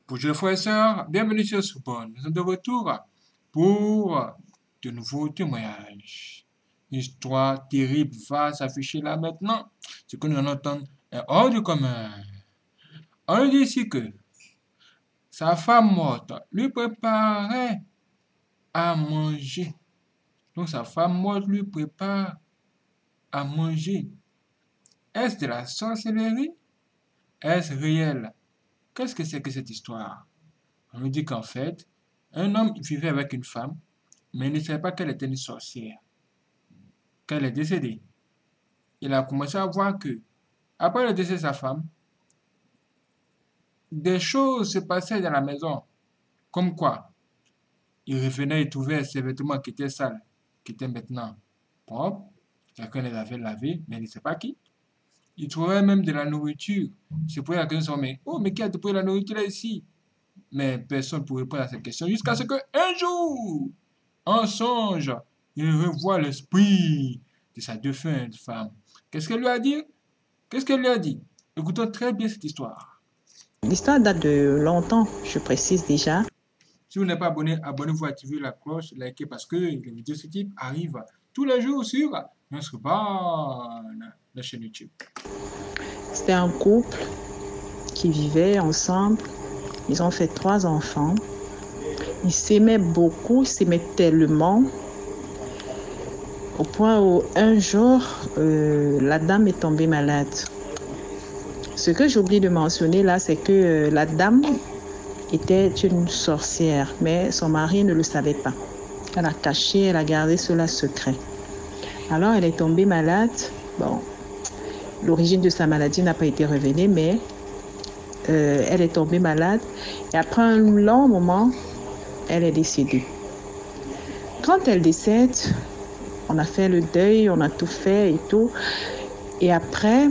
Bonjour frères et sœurs, bienvenue sur Soubonne. Nous sommes de retour pour de nouveaux témoignages. Une histoire terrible va s'afficher là maintenant. Ce que nous en entendons est hors du commun. On nous dit ici que sa femme morte lui préparait à manger. Donc sa femme morte lui prépare à manger. Est-ce de la sorcellerie? Est-ce réel? Qu'est-ce que c'est que cette histoire? On nous dit qu'en fait, un homme vivait avec une femme, mais il ne savait pas qu'elle était une sorcière, qu'elle est décédée. Il a commencé à voir que, après le décès de sa femme, des choses se passaient dans la maison. Comme quoi, il revenait et trouvait ses vêtements qui étaient sales, qui étaient maintenant propres. Quelqu'un les avait lavés, mais il ne sait pas qui. Il trouvait même de la nourriture. Il se posait la question, mais qui a déposé la nourriture là ici? Mais personne ne pouvait répondre à cette question jusqu'à ce qu'un jour, en songe, il revoit l'esprit de sa défunte femme. Qu'est-ce qu'elle lui a dit? Qu'est-ce qu'elle lui a dit? Écoutons très bien cette histoire. L'histoire date de longtemps, je précise déjà. Si vous n'êtes pas abonné, abonnez-vous, activez la cloche, likez parce que les vidéos de ce type arrivent tous les jours sur notre bonne la chaîne YouTube. C'était un couple qui vivait ensemble. Ils ont fait 3 enfants. Ils s'aimaient beaucoup, ils s'aimaient tellement, au point où un jour, la dame est tombée malade. Ce que j'oublie de mentionner là, c'est que la dame était une sorcière, mais son mari ne le savait pas. Elle a caché, elle a gardé cela secret. Alors elle est tombée malade. Bon, l'origine de sa maladie n'a pas été révélée, mais elle est tombée malade. Et après un long moment, elle est décédée. Quand elle décède, on a fait le deuil, on a tout fait et tout. Et après,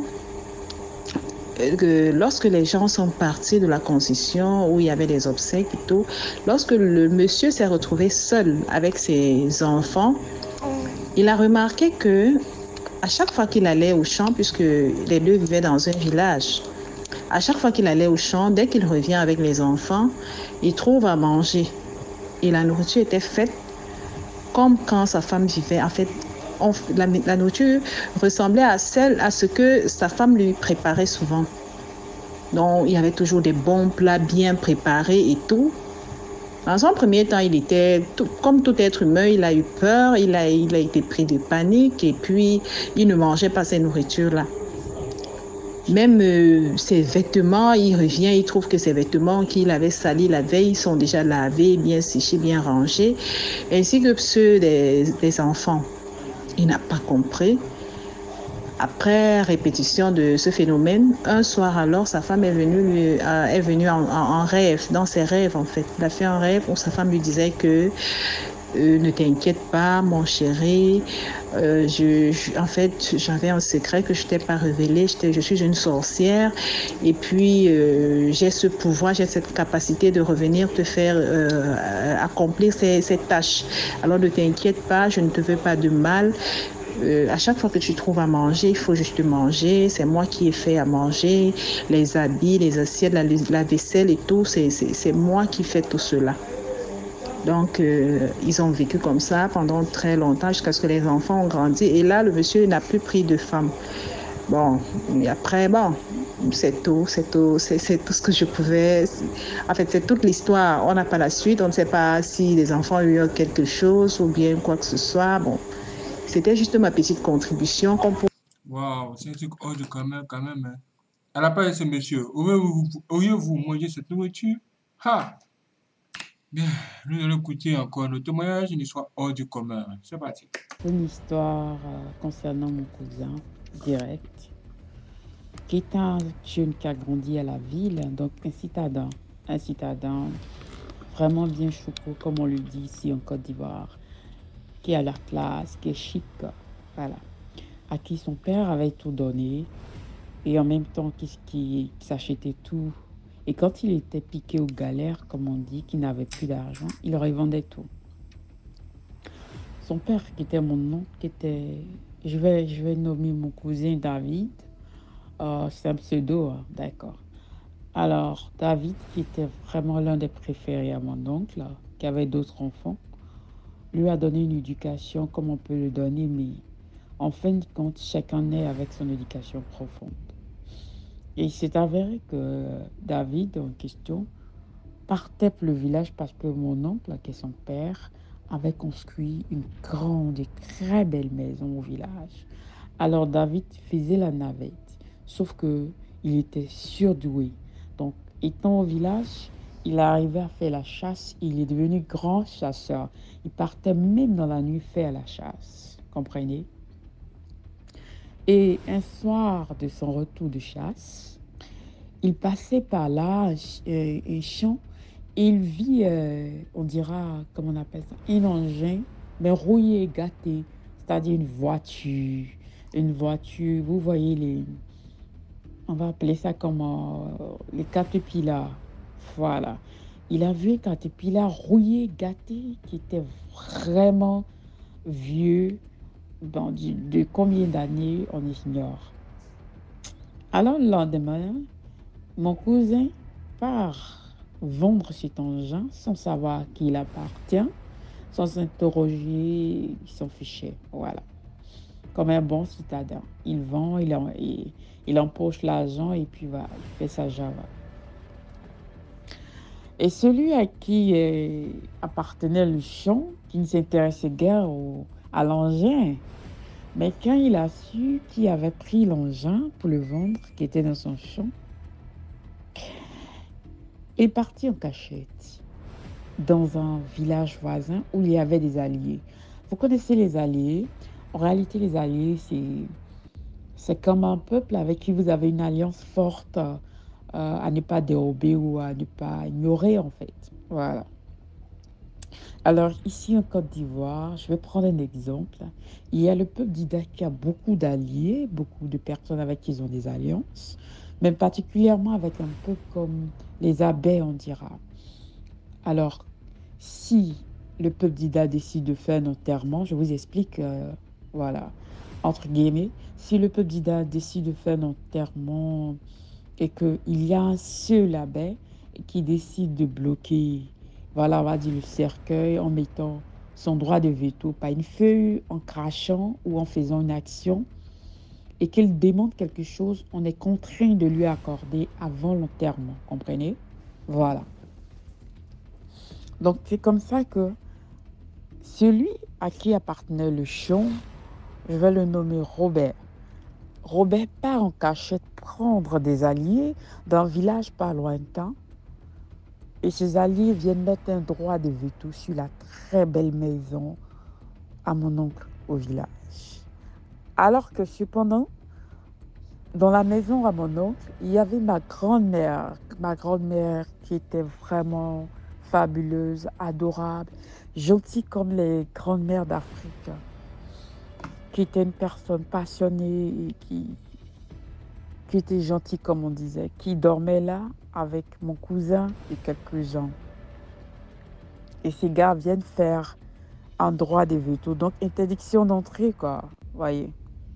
lorsque les gens sont partis de la concession où il y avait des obsèques et tout, lorsque le monsieur s'est retrouvé seul avec ses enfants, il a remarqué que à chaque fois qu'il allait au champ, puisque les deux vivaient dans un village, à chaque fois qu'il allait au champ, dès qu'il revient avec les enfants, il trouve à manger. Et la nourriture était faite comme quand sa femme vivait. En fait, la nourriture ressemblait à ce que sa femme lui préparait souvent. Donc, il y avait toujours des bons plats bien préparés et tout. Dans un premier temps, il était, comme tout être humain, il a eu peur, il a été pris de panique et puis il ne mangeait pas ces nourritures-là. Même ses vêtements, il revient, il trouve que ses vêtements qu'il avait salis la veille sont déjà lavés, bien séchés, bien rangés, ainsi que ceux des enfants. Il n'a pas compris. Après répétition de ce phénomène, un soir alors, sa femme est venue en rêve, dans ses rêves en fait. Il a fait un rêve où sa femme lui disait que ne t'inquiète pas, mon chéri. En fait, j'avais un secret que je t'ai pas révélé. Je suis une sorcière et puis j'ai ce pouvoir, j'ai cette capacité de revenir te faire accomplir ces tâches. Alors ne t'inquiète pas, je ne te veux pas de mal. À chaque fois que tu trouves à manger, il faut juste manger. C'est moi qui ai fait à manger, les habits, les assiettes, la vaisselle et tout. C'est moi qui fais tout cela. Donc, ils ont vécu comme ça pendant très longtemps jusqu'à ce que les enfants ont grandi. Et là, le monsieur n'a plus pris de femme. Bon, et après, bon, c'est tout ce que je pouvais. En fait, c'est toute l'histoire. On n'a pas la suite. On ne sait pas si les enfants ont eu quelque chose ou bien quoi que ce soit. Bon, c'était juste ma petite contribution. Waouh, c'est un truc hors de commun quand même. Hein. À la place de ce monsieur, auriez-vous mangé cette nourriture? Ha! Bien, nous allons écouter encore notre témoignage, une histoire hors du commun. C'est parti. Une histoire concernant mon cousin direct, qui est un jeune qui a grandi à la ville, donc un citadin vraiment bien choucou, comme on le dit ici en Côte d'Ivoire, qui est à la classe, qui est chic, voilà, à qui son père avait tout donné, et en même temps qui s'achetait tout. Et quand il était piqué aux galères, comme on dit, qu'il n'avait plus d'argent, il revendait tout. Son père, qui était mon oncle, qui était, je vais nommer mon cousin David. C'est un pseudo, d'accord. Alors, David, qui était vraiment l'un des préférés à mon oncle, qui avait d'autres enfants, lui a donné une éducation comme on peut le donner, mais en fin de compte, chacun naît avec son éducation profonde. Et il s'est avéré que David, en question, partait pour le village parce que mon oncle, qui est son père, avait construit une grande et très belle maison au village. Alors David faisait la navette, sauf que il était surdoué. Donc, étant au village, il arrivait à faire la chasse. Il est devenu grand chasseur. Il partait même dans la nuit faire la chasse. Comprenez? Et un soir de son retour de chasse, il passait par là, un champ, et il vit, on dira, comment on appelle ça, un engin, mais rouillé, gâté, c'est-à-dire une voiture. Une voiture, vous voyez on va appeler ça comme les caterpillars. Voilà. Il a vu un caterpillar rouillé, gâté, qui était vraiment vieux, de combien d'années, on ignore. Alors le lendemain, mon cousin part vendre cet engin sans savoir à qui il appartient, sans s'interroger, il s'en fichait. Voilà. Comme un bon citadin. Il vend, il empoche l'argent et puis va, il fait sa java. Et celui à qui appartenait le champ, qui ne s'intéressait guère à l'engin, mais quand il a su qui avait pris l'engin pour le vendre, qui était dans son champ, il est parti en cachette dans un village voisin où il y avait des alliés. Vous connaissez les alliés? En réalité, les alliés, c'est comme un peuple avec qui vous avez une alliance forte à ne pas dérober ou à ne pas ignorer, en fait. Voilà. Alors, ici en Côte d'Ivoire, je vais prendre un exemple. Il y a le peuple d'Ida qui a beaucoup d'alliés, beaucoup de personnes avec qui ils ont des alliances, mais particulièrement avec un peu comme les abeilles, on dira. Alors, si le peuple d'Ida décide de faire un enterrement, je vous explique, voilà, entre guillemets, si le peuple d'Ida décide de faire un enterrement et qu'il y a un seul abbé qui décide de bloquer, voilà, on va dire le cercueil en mettant son droit de veto, pas une feuille, en crachant ou en faisant une action, et qu'il demande quelque chose, on est contraint de lui accorder avant l'enterrement, comprenez? Voilà. Donc, c'est comme ça que celui à qui appartenait le champ, je vais le nommer Robert. Robert part en cachette prendre des alliés d'un village pas lointain. Et ces alliés viennent mettre un droit de veto sur la très belle maison à mon oncle au village. Alors que cependant, dans la maison à mon oncle, il y avait ma grand-mère qui était vraiment fabuleuse, adorable, gentille comme les grandes-mères d'Afrique, qui était une personne passionnée et qui était gentille comme on disait, qui dormait là avec mon cousin et quelques gens. Et ces gars viennent faire un droit de veto, donc interdiction d'entrée, quoi, voyez.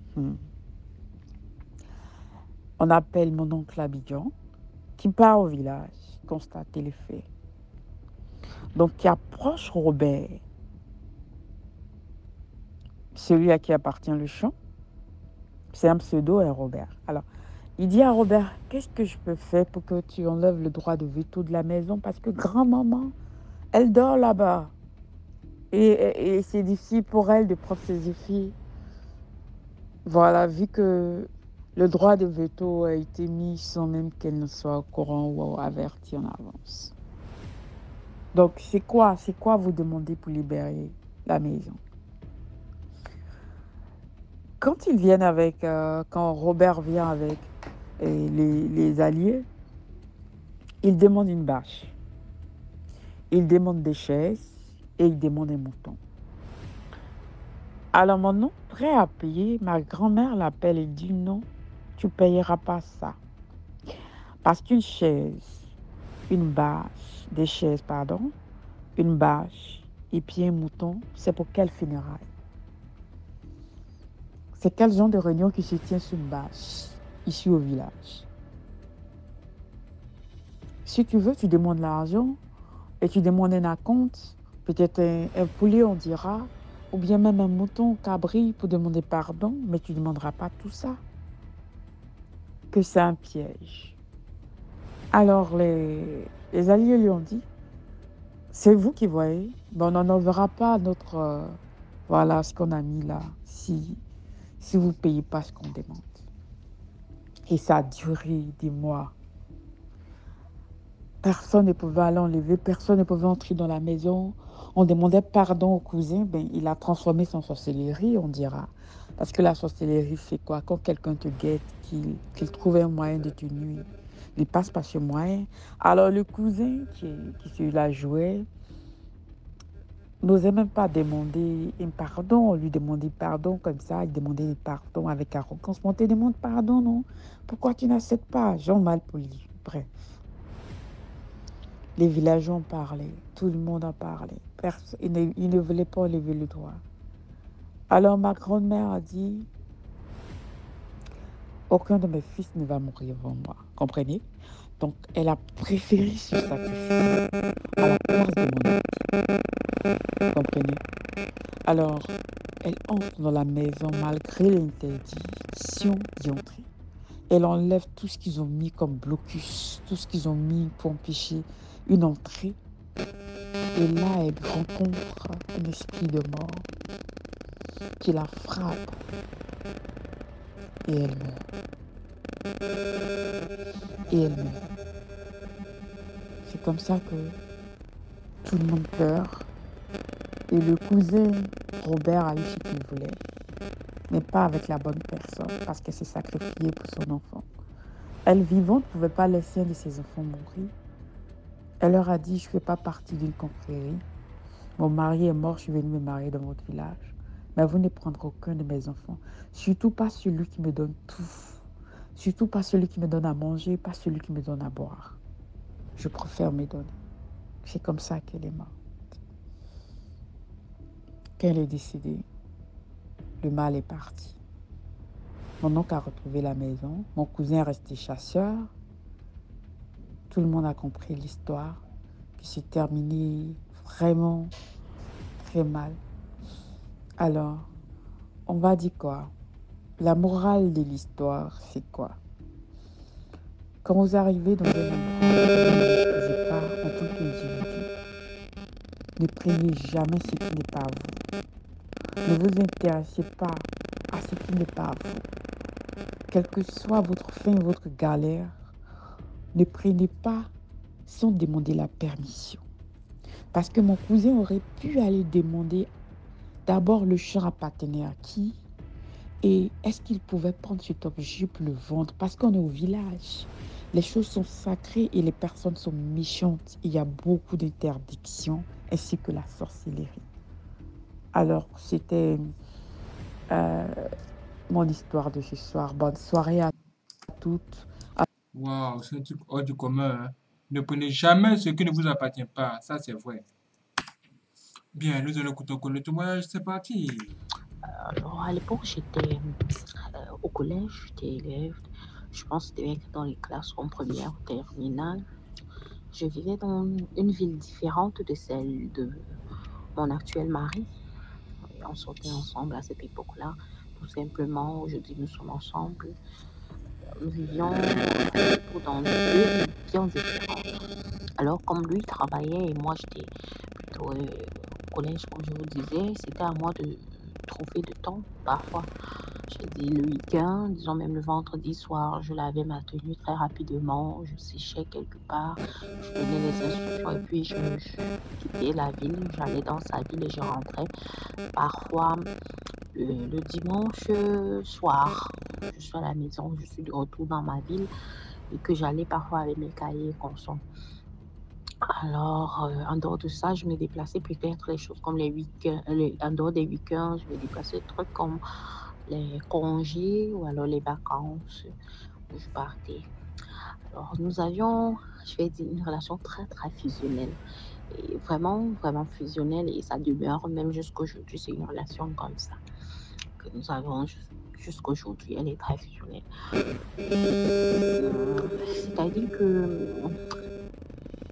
On appelle mon oncle Abidjan, qui part au village, constater les faits. Donc, qui approche Robert, celui à qui appartient le champ. C'est un pseudo, hein, Robert. Alors, il dit à Robert, qu'est-ce que je peux faire pour que tu enlèves le droit de veto de la maison? Parce que grand-maman, elle dort là-bas. Et c'est difficile pour elle de prendre ses effets. Voilà, vu que le droit de veto a été mis sans même qu'elle ne soit au courant ou avertie en avance. Donc, c'est quoi vous demandez pour libérer la maison? Quand ils viennent avec, quand Robert vient avec les alliés, il demande une bâche, il demande des chaises et il demande un mouton. Alors mon oncle, prêt à payer, ma grand-mère l'appelle et dit non, tu ne payeras pas ça. Parce qu'une chaise, une bâche, des chaises, pardon, une bâche et puis un mouton, c'est pour quelle funéraille? C'est quel genre de réunion qui se tient sur une bâche, ici au village? Si tu veux, tu demandes l'argent et tu demandes un acompte, peut-être un poulet, on dira, ou bien même un mouton cabri pour demander pardon, mais tu ne demanderas pas tout ça, que c'est un piège. Alors les alliés lui ont dit, c'est vous qui voyez, mais on n'en enverra pas notre, voilà ce qu'on a mis là, si vous ne payez pas ce qu'on demande. Et ça a duré des mois. Personne ne pouvait aller enlever, personne ne pouvait entrer dans la maison. On demandait pardon au cousin, ben, il a transformé son sorcellerie, on dira. Parce que la sorcellerie, c'est quoi? Quand quelqu'un te guette, qu'il trouve un moyen de te nuire, il passe par ce moyen. Alors le cousin qui se la jouait n'osait même pas demander un pardon. On lui demandait pardon comme ça, il demandait pardon avec arrogance. Mais on te demande pardon, non? Pourquoi tu n'acceptes pas? Jean mal poli. Bref. Les villageois en parlaient, tout le monde en parlait. Ils ne voulaient pas lever le doigt. Alors ma grand-mère a dit, aucun de mes fils ne va mourir avant moi. Comprenez? Donc elle a préféré se sacrifier à la place de mon ami. Comprenez? Alors elle entre dans la maison malgré l'interdiction d'y entrer. Elle enlève tout ce qu'ils ont mis comme blocus, tout ce qu'ils ont mis pour empêcher une entrée. Et là, elle rencontre un esprit de mort qui la frappe et elle meurt. Et elle meurt. C'est comme ça que tout le monde pleure. Et le cousin Robert a eu ce qu'il voulait, mais pas avec la bonne personne parce qu'elle s'est sacrifiée pour son enfant. Elle vivante ne pouvait pas laisser un de ses enfants mourir. Elle leur a dit, je ne fais pas partie d'une confrérie. Mon mari est mort, je suis venue me marier dans votre village. Mais vous ne prendrez aucun de mes enfants. Surtout pas celui qui me donne tout. Surtout pas celui qui me donne à manger, pas celui qui me donne à boire. Je préfère me donner. C'est comme ça qu'elle est morte. Quand elle est décédée, le mal est parti. Mon oncle a retrouvé la maison. Mon cousin est resté chasseur. Tout le monde a compris l'histoire qui s'est terminée vraiment très mal. Alors, on va dire quoi? La morale de l'histoire, c'est quoi? Quand vous arrivez dans un endroit, ne vous pas en tant qu'individu. Ne prenez jamais ce qui n'est pas à vous. Ne vous intéressez pas à ce qui n'est pas à vous. Quelle que soit votre fin, votre galère, ne prenez pas sans demander la permission. Parce que mon cousin aurait pu aller demander d'abord le champ appartenait à qui et est-ce qu'il pouvait prendre cet objet pour le vendre parce qu'on est au village. Les choses sont sacrées et les personnes sont méchantes. Il y a beaucoup d'interdictions ainsi que la sorcellerie. Alors, c'était mon histoire de ce soir. Bonne soirée à toutes. Waouh, c'est un truc hors du commun, hein. Ne prenez jamais ce qui ne vous appartient pas. Ça, c'est vrai. Bien, nous allons écouter encore le témoignage. C'est parti. Alors, à l'époque, j'étais au collège, j'étais élève. Je pense que c'était dans les classes en première ou terminale. Je vivais dans une ville différente de celle de mon actuel mari. Et on sortait ensemble à cette époque-là. Tout simplement, aujourd'hui, nous sommes ensemble. Nous vivions dans deux villes bien différentes. Alors, comme lui travaillait et moi, j'étais plutôt au collège, comme je vous disais, c'était à moi de trouver du temps parfois. J'ai dit le week-end, disons même le vendredi soir, je lavais ma tenue très rapidement, je séchais quelque part, je donnais les instructions et puis je quittais la ville, j'allais dans sa ville et je rentrais. Parfois, le dimanche soir, je suis à la maison, je suis de retour dans ma ville et que j'allais parfois avec mes cahiers consommés. Alors, en dehors de ça, je me déplaçais peut-être les choses comme les week-ends, en dehors des week-ends, je me déplaçais des trucs comme les congés ou alors les vacances où je partais. Alors, nous avions, je vais dire, une relation très, très fusionnelle. Et vraiment, vraiment fusionnelle et ça demeure même jusqu'aujourd'hui, c'est une relation comme ça que nous avons jusqu'aujourd'hui, elle est très fusionnelle. C'est-à-dire que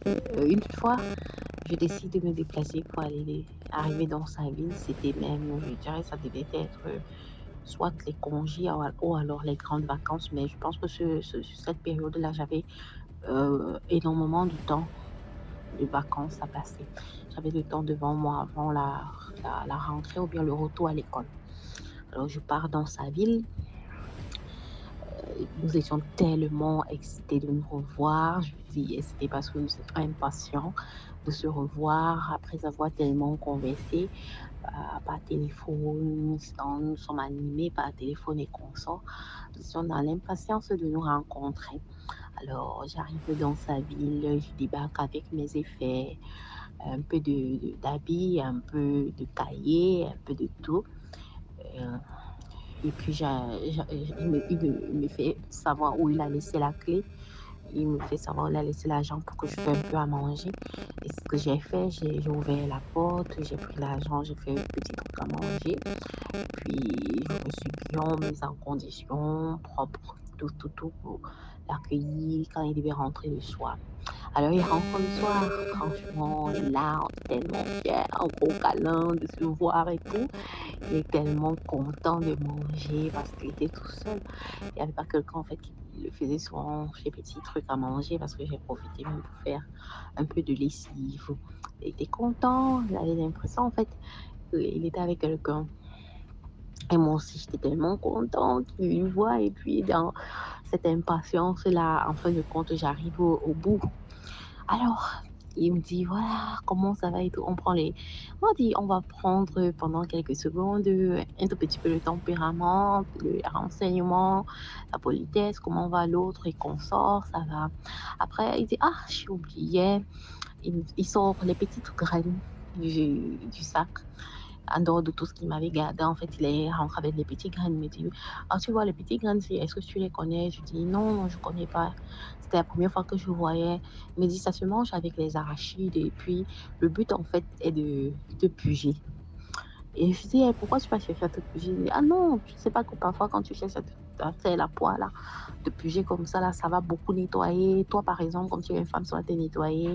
Une fois, je décide de me déplacer pour arriver dans sa ville. C'était même, je dirais, ça devait être soit les congés ou alors les grandes vacances. Mais je pense que cette période-là, j'avais énormément de temps de vacances à passer. J'avais le temps devant moi avant la rentrée ou bien le retour à l'école. Alors, je pars dans sa ville. Nous étions tellement excités de nous revoir. Je dis, c'était parce que nous étions impatients de se revoir après avoir tellement conversé par téléphone. Nous sommes animés par téléphone et consorts. Nous étions dans l'impatience de nous rencontrer. Alors, j'arrive dans sa ville, je débarque avec mes effets, un peu d'habits, un peu de cahiers, un peu de tout. Et puis, il me fait savoir où il a laissé la clé. Il me fait savoir où il a laissé l'argent pour que je fasse un peu à manger. Et ce que j'ai fait, j'ai ouvert la porte, j'ai pris l'argent, j'ai fait un petit truc à manger. Puis, je me suis bien mise en condition, propre, tout pour l'accueillir quand il devait rentrer le soir. Alors, il rentre le soir, franchement, là, on est tellement fiers, un gros câlin de se voir et tout. Il est tellement content de manger parce qu'il était tout seul. Il n'y avait pas quelqu'un, en fait, qui le faisait souvent ces petits trucs à manger parce que j'ai profité même pour faire un peu de lessive. Il était content, il avait l'impression, en fait, qu'il était avec quelqu'un. Et moi aussi, j'étais tellement contente de lui voir. Et puis, dans cette impatience-là, en fin de compte, j'arrive au bout. Alors, il me dit, voilà, comment ça va et tout. On dit, on va prendre pendant quelques secondes un tout petit peu le tempérament, le renseignement, la politesse, comment va l'autre et qu'on sort, ça va. Après, il dit, ah, j'ai oublié. Il sort les petites graines du sac. En dehors de tout ce qu'il m'avait gardé, en fait, il est rentré avec les petits graines. Il me dit, ah, tu vois, les petits graines, est-ce que tu les connais? Je dis, non, non, je ne connais pas. C'était la première fois que je voyais. Il me dit, ça se mange avec les arachides. Et puis, le but, en fait, est de puger. Et je dis, eh, pourquoi tu vas chercher à te puger? Il dit, ah non, tu ne sais pas que parfois, quand tu cherches à faire la poêle, là, de puger comme ça, ça va beaucoup nettoyer. Toi, par exemple, comme tu es une femme, ça va te nettoyer.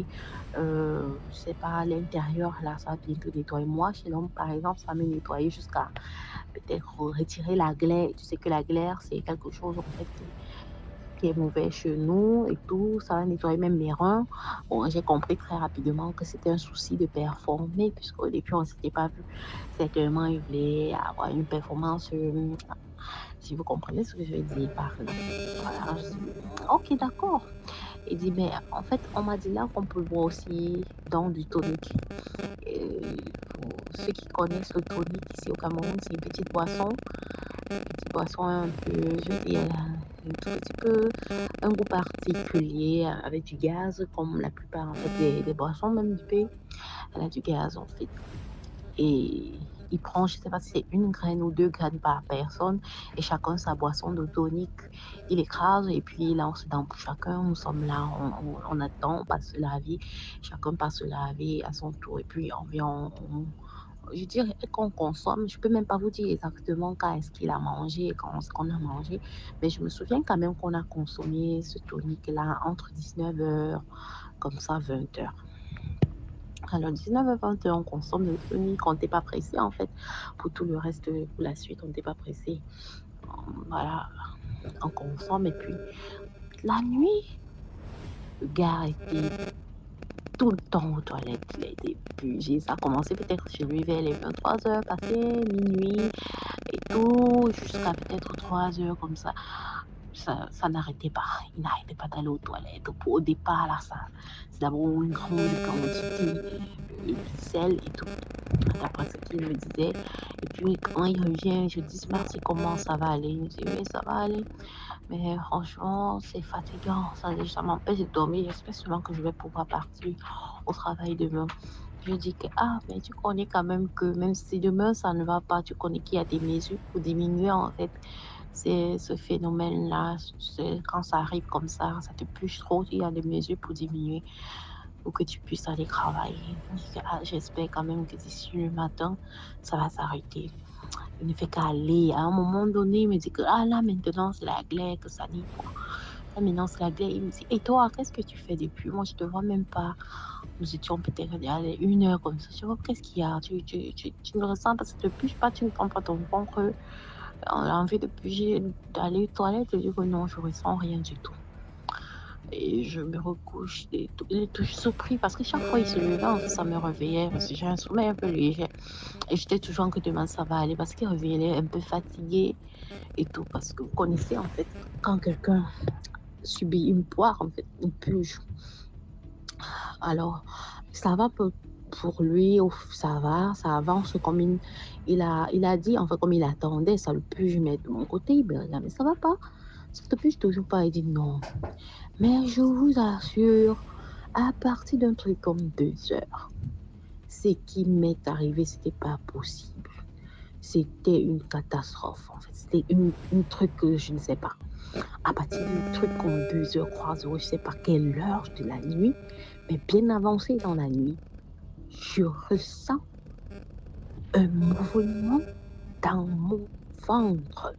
Je sais pas, l'intérieur, là, ça va bien te nettoyer. Moi, chez l'homme, par exemple, ça va me nettoyer jusqu'à peut-être retirer la glaire. Tu sais que la glaire, c'est quelque chose, en fait, qui est mauvais chez nous et tout. Ça va nettoyer même mes reins. Bon, j'ai compris très rapidement que c'était un souci de performer, puisqu'au début, on ne s'était pas vu. Certainement, il voulait avoir une performance. Si vous comprenez ce que je veux dire par là. Voilà, je dis, ok, d'accord. Il dit, mais en fait, on m'a dit là qu'on peut boire aussi dans du tonic. Pour ceux qui connaissent le tonic ici au Cameroun, c'est une petite boisson un peu, je veux dire, un tout petit peu, un goût particulier avec du gaz, comme la plupart en fait des boissons même du pays. Elle a du gaz en fait. Et il prend, je ne sais pas si c'est une graine ou deux graines par personne, et chacun sa boisson de tonique. Il écrase, et puis là, on se donne pour chacun. Nous sommes là, on attend, on passe se laver. Chacun passe se laver à son tour, et puis on vient, je dirais qu'on consomme. Je ne peux même pas vous dire exactement quand est-ce qu'il a mangé et quand ce qu'on a mangé, mais je me souviens quand même qu'on a consommé ce tonique-là entre 19h, comme ça, 20h. Alors, 19h, 20h, on consomme le tonic, on n'était pas pressé en fait. Pour tout le reste, pour la suite, on n'était pas pressé. Voilà, on consomme. Et puis, la nuit, le gars était tout le temps aux toilettes. Il a été purgé. Ça a commencé peut-être chez lui vers les 23h, passé minuit et tout, jusqu'à peut-être 3h comme ça. Ça n'arrêtait pas. Il n'arrêtait pas d'aller aux toilettes. Au départ, là, c'est d'abord une grande quantité de sel et tout, d'après ce qu'il me disait. Et puis, quand il revient, je dis, merci, comment ça va aller? Il me dit, oui, ça va aller. Mais franchement, c'est fatigant. Ça m'empêche de dormir. J'espère seulement que je vais pouvoir partir au travail demain. Je dis que, ah, mais tu connais quand même que même si demain ça ne va pas, tu connais qu'il y a des mesures pour diminuer en fait ce phénomène-là. Quand ça arrive comme ça te push trop, il y a des mesures pour diminuer, pour que tu puisses aller travailler. Je dis que, ah, j'espère quand même que d'ici le matin, ça va s'arrêter. Il ne fait qu'aller. À un moment donné, il me dit que, ah là, maintenant, c'est la glaire que ça nettoie. Ça m'énonce la glaire. Il me dit, et toi, qu'est-ce que tu fais depuis? Moi, je te vois même pas. Nous étions peut-être il y a 1 heure comme ça. Je vois, qu'est-ce qu'il y a? Tu ne ressens pas, ça te bouge pas, tu ne prends pas ton ventre. On a envie de bouger, d'aller aux toilettes. Je dis que non, je ressens rien du tout. Et je me recouche. Et tout. Il est toujours surpris parce que chaque fois il se levait, en fait, ça me réveillait parce que j'ai un sommeil un peu léger. Et j'étais toujours que demain ça va aller parce qu'il revenait un peu fatigué et tout. Parce que vous connaissez, en fait, quand quelqu'un subit une poire, en fait, une purge. Alors, ça va pour lui, ça avance comme il a dit, en fait, comme il attendait, ça le purge, mais de mon côté, il me regarde, mais ça va pas, ça te purge toujours pas. Il dit non. Mais je vous assure, à partir d'un truc comme 2 heures, ce qui m'est arrivé, c'était pas possible. C'était une catastrophe, en fait. C'était une truc que je ne sais pas. À partir du truc comme 2 heures, 3 heures, je sais pas quelle heure de la nuit, mais bien avancé dans la nuit, je ressens un mouvement dans mon ventre.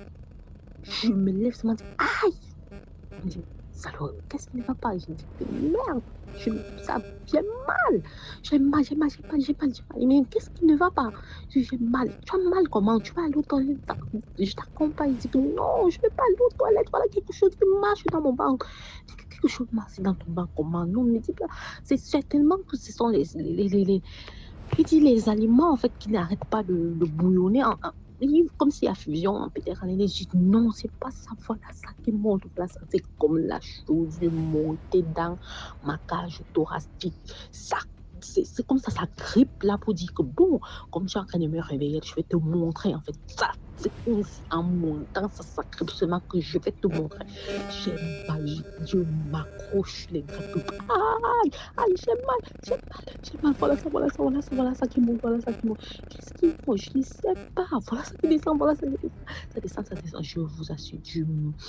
Je me lève, ça m'a dit, aïe! Je me dis, salaud, qu'est-ce qui ne va pas? Je me dis, merde, ça fait mal. J'ai mal. Mais qu'est-ce qui ne va pas? J'ai mal. Tu as mal comment? Tu vas aller aux toilettes? Je t'accompagne. Je dis, non, je ne vais pas aller aux toilettes. Voilà quelque chose qui marche dans mon ventre. Quelque chose marche dans ton ventre comment? Non, mais dis pas. C'est certainement que ce sont les aliments, en fait, qui n'arrêtent pas de bouillonner comme s'il y a fusion, peut-être en énergie. Non, c'est pas ça. Voilà ça qui monte. Voilà ça, c'est comme la chose montée dans ma cage thoracique. Ça, c'est comme ça grippe là pour dire que bon, comme tu es en train de me réveiller, je vais te montrer, en fait, ça. C'est comme si en montant, ça grippe seulement que je vais te montrer. J'ai mal, je m'accroche les grippes. Aïe, j'ai mal. Voilà ça qui monte, Qu'est-ce qui monte? Je ne sais pas. Voilà ça qui descend, Ça descend. Je vous assure, du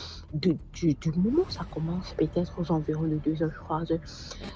moment où ça commence, peut-être aux environs de 2 heures, 3 heures,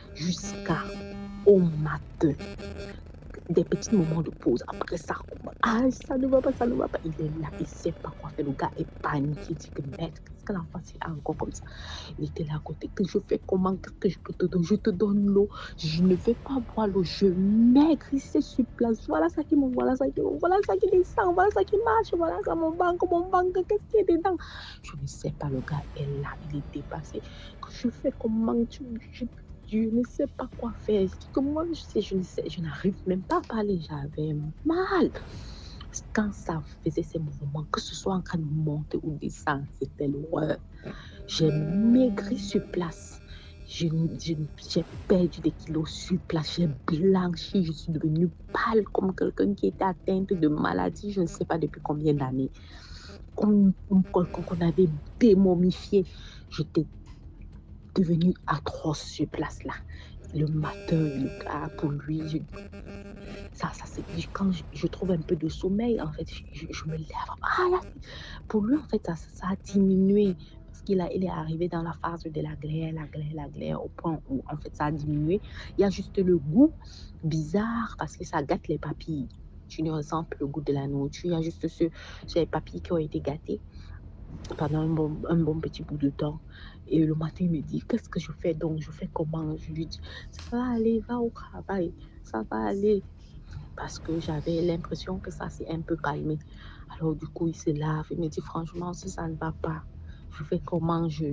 jusqu'au matin. Des petits moments de pause. Après ça, ça ne va pas. Il est là, il ne sait pas quoi faire. Le gars est paniqué. Il dit que maître, qu'est-ce que l'enfant c'est encore comme ça? Il était là à côté. Que je fais comment? Qu'est-ce que je peux te donner? Je te donne l'eau. Je ne vais pas boire l'eau. Je maigrissais sur place. Voilà ça qui monte, voilà ça qui descend, voilà ça qui marche, voilà ça mon banque, qu'est-ce qui est dedans? Je ne sais pas, le gars est là, il est dépassé. Que je fais comment? Je ne sais pas quoi faire. Que moi, je n'arrive même pas à parler. J'avais mal. Quand ça faisait ces mouvements, que ce soit en train de monter ou descendre, c'était l'horreur. J'ai maigri sur place. J'ai perdu des kilos sur place. J'ai blanchi. Je suis devenue pâle comme quelqu'un qui était atteint de maladie. Je ne sais pas depuis combien d'années. Comme qu'on avait démomifié. J'étais devenue atroce sur place là. Le matin, le gars, pour lui, ça c'est quand je trouve un peu de sommeil, en fait, je me lève. Pour lui, en fait, ça a diminué. Parce qu'il est arrivé dans la phase de la glaire, au point où, en fait, ça a diminué. Il y a juste le goût bizarre parce que ça gâte les papilles. Tu ne ressens plus le goût de la nourriture. Il y a juste ces papilles qui ont été gâtées pendant un bon petit bout de temps. Et le matin, il me dit, qu'est-ce que je fais donc? Je fais comment? Je lui dis, ça va aller, va au travail, ça va aller. Parce que j'avais l'impression que ça s'est un peu calmé. Alors du coup, il se lave, il me dit, franchement, si ça ne va pas, je fais comment? Je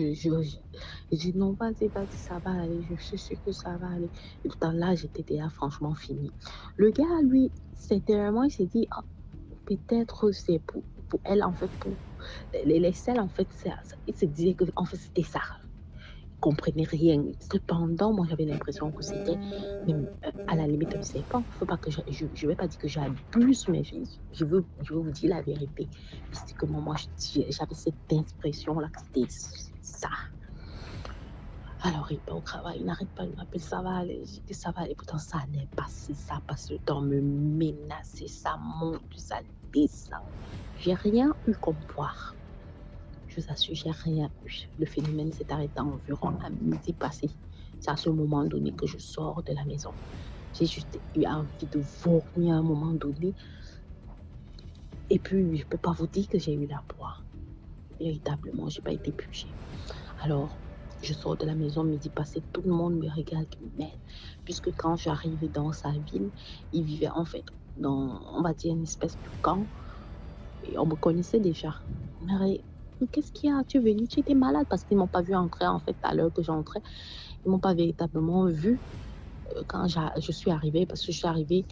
dis, non, vas-y, ça va aller, je suis sûre que ça va aller. Et tout à l'heure, j'étais déjà franchement fini. Le gars, lui, il s'est dit, peut-être c'est pour elle, en fait, pour les selles, en fait, il se disait que en fait, c'était ça. Il ne comprenait rien. Cependant, moi, j'avais l'impression que c'était, même à la limite, un serpent. Il ne faut pas que je vais pas dire que j'abuse, mais je veux vous dire la vérité. C'est que moi, j'avais cette impression-là que c'était ça. Alors, il va au travail, il n'arrête pas, il m'appelle, ça va aller, je dis ça va aller. Pourtant, ça n'est pas si ça passe le temps me menacer, ça monte, ça descend. J'ai rien eu comme poire. Je vous assure, j'ai rien eu. Le phénomène s'est arrêté environ à midi passé. C'est à ce moment donné que je sors de la maison. J'ai juste eu envie de vomir à un moment donné. Et puis, je ne peux pas vous dire que j'ai eu la poire. Véritablement, je n'ai pas été purgée. Alors, je sors de la maison, midi passé, tout le monde me regarde, mais puisque quand j'arrive dans sa ville, il vivait en fait dans, on va dire, une espèce de camp, et on me connaissait déjà. Mais qu'est-ce qu'il y a? Tu es venu, tu étais malade parce qu'ils m'ont pas vu entrer en fait à l'heure que j'entrais. Ils m'ont pas véritablement vu quand je suis arrivée parce que je suis arrivée.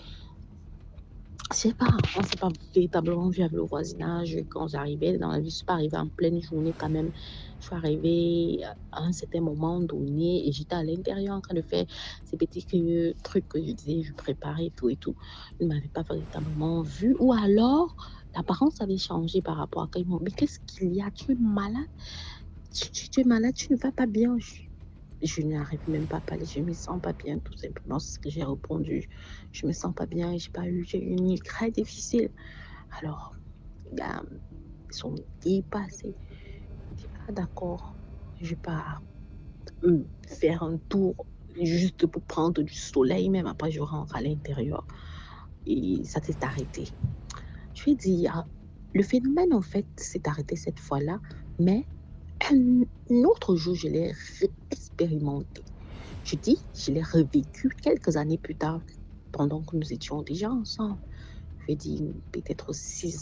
Je sais pas, on s'est pas véritablement vu avec le voisinage quand j'arrivais dans la vie. Je suis pas arrivée en pleine journée quand même. Je suis arrivée à un certain moment donné et j'étais à l'intérieur en train de faire ces petits trucs que je disais, je préparais tout et tout. Ils ne m'avaient pas véritablement vu. Ou alors, l'apparence avait changé par rapport à quand ils m'ont dit, mais qu'est-ce qu'il y a? Tu es malade? Tu es malade, tu ne vas pas bien. Je n'arrive même pas à parler, je me sens pas bien, tout simplement, c'est ce que j'ai répondu. Je me sens pas bien, j'ai eu une nuit très difficile. Alors, ben, ils sont dépassés. Je dis, ah d'accord, je pars faire un tour juste pour prendre du soleil, même après je rentre à l'intérieur. Et ça s'est arrêté. Je lui ai dit, ah, le phénomène en fait s'est arrêté cette fois-là, mais un autre jour, je l'ai expérimenté. Je dis, je l'ai revécu quelques années plus tard, pendant que nous étions déjà ensemble. Je dis peut-être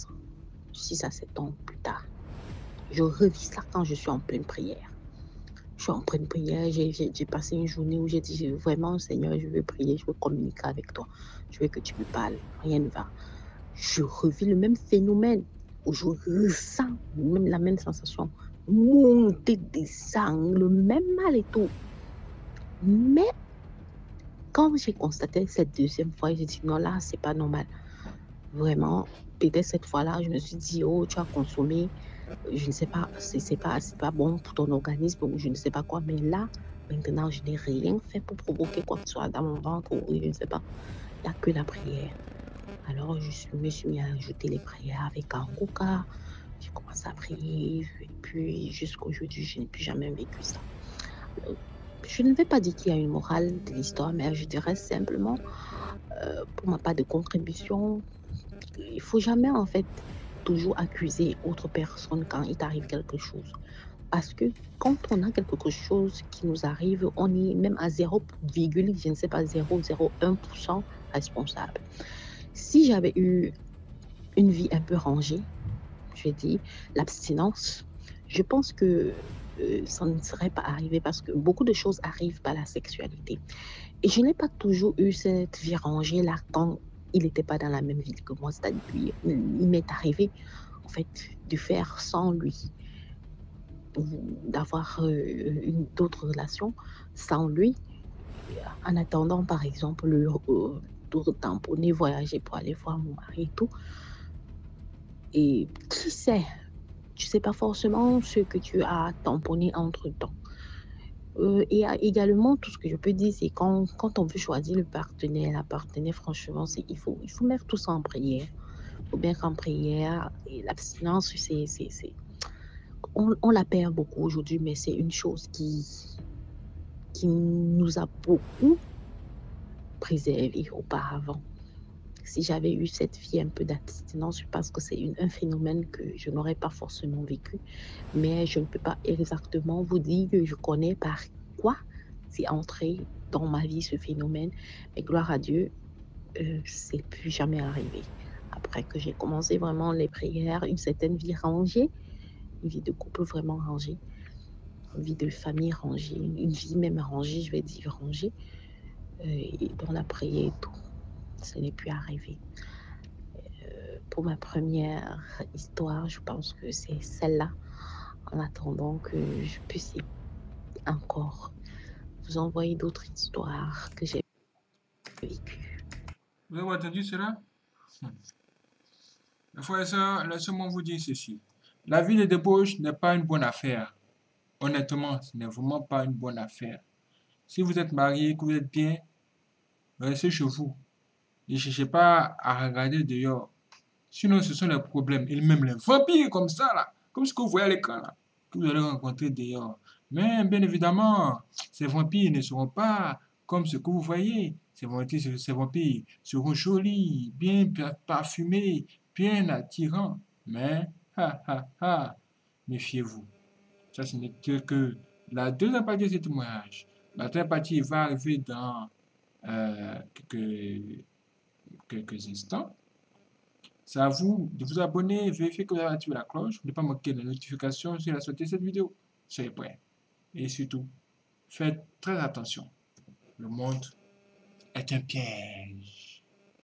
6 à 7 ans plus tard. Je revis ça quand je suis en pleine prière. Je suis en pleine prière, j'ai passé une journée où j'ai dit vraiment, Seigneur, je veux prier, je veux communiquer avec toi. Je veux que tu me parles, rien ne va. Je revis le même phénomène où je ressens même la même sensation, monter des sangs, le même mal et tout. Mais quand j'ai constaté cette deuxième fois, j'ai dit non, là, c'est pas normal. Vraiment, peut-être cette fois-là, je me suis dit, oh, tu as consommé, je ne sais pas, c'est pas bon pour ton organisme ou je ne sais pas quoi. Mais là, maintenant, je n'ai rien fait pour provoquer quoi que ce soit dans mon ventre ou je ne sais pas. Il n'y a que la prière. Alors, me suis mis à ajouter les prières avec un coca. J'ai commencé à prier et puis jusqu'aujourd'hui, je n'ai plus jamais vécu ça. Je ne vais pas dire qu'il y a une morale de l'histoire, mais je dirais simplement, pour ma part de contribution, il ne faut jamais en fait toujours accuser autre personne quand il t'arrive quelque chose. Parce que quand on a quelque chose qui nous arrive, on est même à 0, je ne sais pas, 0,01% responsable. Si j'avais eu une vie un peu rangée, je dis l'abstinence, je pense que ça ne serait pas arrivé parce que beaucoup de choses arrivent par la sexualité. Et je n'ai pas toujours eu cette vie rangée-là quand il n'était pas dans la même ville que moi. C'est-à-dire qu'il m'est arrivé, en fait, de faire sans lui, d'avoir d'autres relations sans lui, en attendant, par exemple, le tour tamponner, voyager pour aller voir mon mari et tout. Et qui sait, tu sais pas forcément ce que tu as tamponné entre-temps. Et également, tout ce que je peux dire, c'est quand on veut choisir le partenaire, la partenaire, franchement, il faut mettre tout ça en prière. Il faut mettre en prière. Et l'abstinence, on la perd beaucoup aujourd'hui, mais c'est une chose qui nous a beaucoup préservés auparavant. Si j'avais eu cette vie un peu d'abstinence, je pense que c'est un phénomène que je n'aurais pas forcément vécu. Mais je ne peux pas exactement vous dire que je connais par quoi c'est entré dans ma vie ce phénomène. Mais gloire à Dieu, c'est plus jamais arrivé. Après que j'ai commencé vraiment les prières, une certaine vie rangée, une vie de couple vraiment rangée, une vie de famille rangée, une vie même rangée, je vais dire rangée, et dans la prière et tout. Ce n'est plus arrivé. Pour ma première histoire, je pense que c'est celle-là, en attendant que je puisse encore vous envoyer d'autres histoires que j'ai vécues. Vous avez entendu cela? Frères et sœurs, laissez-moi vous dire ceci. La vie de débauche n'est pas une bonne affaire. Honnêtement, ce n'est vraiment pas une bonne affaire. Si vous êtes marié, que vous êtes bien, restez chez vous. Ne cherchez pas à regarder dehors. Sinon, ce sont les problèmes. Et même les vampires comme ça, là, comme ce que vous voyez à l'écran, là, que vous allez rencontrer dehors. Mais bien évidemment, ces vampires ne seront pas comme ce que vous voyez. Ces vampires seront jolis, bien parfumés, bien attirants. Mais, méfiez-vous. Ça, ce n'est que la deuxième partie de ce témoignage, la deuxième partie va arriver dans quelques instants. C'est à vous de vous abonner, vérifier que vous avez activé la cloche pour ne pas manquer les notifications sur la sortie de cette vidéo. Soyez prêts. Et surtout, faites très attention. Le monde est un piège.